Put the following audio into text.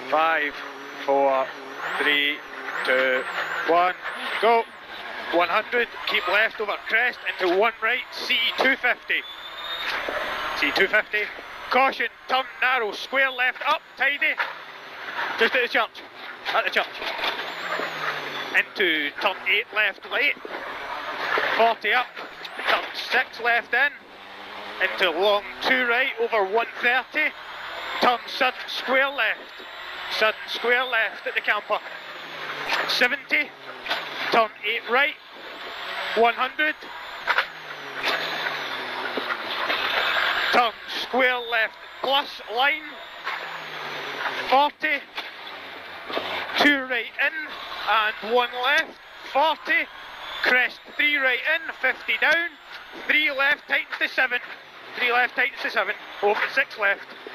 5, 4, 3, 2, 1, go. 100, keep left over crest into 1 right, C250. C250, caution, turn narrow, square left, up, tidy. Just at the church, Into turn 8 left, light. 40 up, turn 6 left in. Into long 2 right, over 130. Turn sudden square left at the camper. 70, turn 8 right, 100. Turn square left plus line, 40, 2 right in and 1 left, 40, crest 3 right in, 50 down, 3 left tightens to 7, over 6 left.